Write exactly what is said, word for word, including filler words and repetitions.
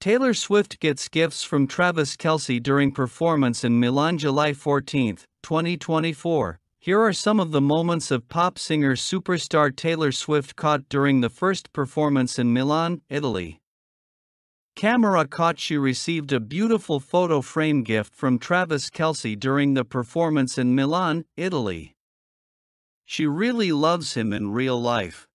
Taylor Swift gets gifts from Travis Kelce during performance in Milan July fourteenth, twenty twenty-four. Here are some of the moments of pop singer superstar Taylor Swift caught during the first performance in Milan, Italy. Camera caught she received a beautiful photo frame gift from Travis Kelce during the performance in Milan, Italy. She really loves him in real life.